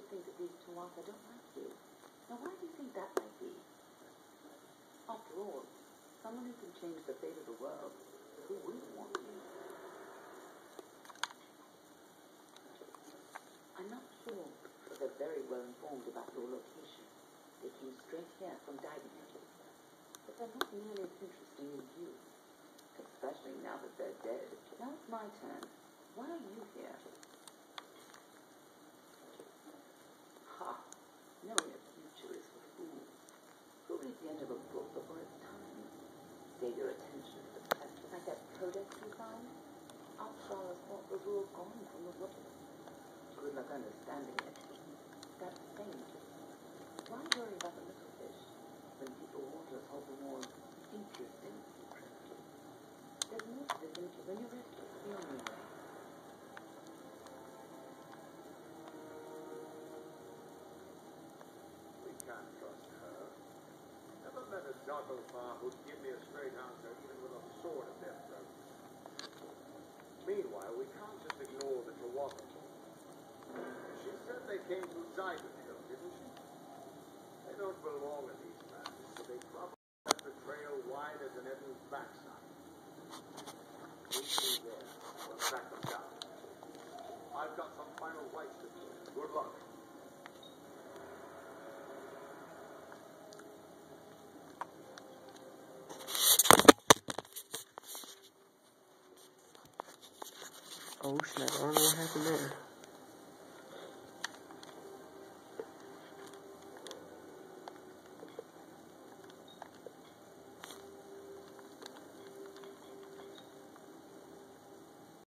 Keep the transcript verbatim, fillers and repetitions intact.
think that these two Arthur don't like you. Now, why do you think that might be? After all, someone who can change the fate of the world, who wouldn't want you? I'm not sure, but they're very well informed about your location. They came straight here from diving at you. But they're not nearly as interested in you. Especially now that they're dead. Now it's my turn. Why are you here? Ha! Knowing the future is for fools. Who reads the end of a book before it's time? Save your attention for the present. Like that codex you found? Our scholars thought the rule gone from the world. Good luck understanding it. That thing. Why worry about the little fish when people want to hold the more interesting secret? There's more to this into when you're ready. Be on your way. We can't trust her. Never met a Doppelfar who'd give me a straight answer even with a sword at their throat. Meanwhile, we can't just ignore the Tawaka. She said they came through Zionsville, didn't she? They don't belong in these lands, so they probably left the trail wide as an Eden's backside. We'll see there. We'll track them down. I've got some final rites to do. Good luck. Oh snap, I don't know what happened there.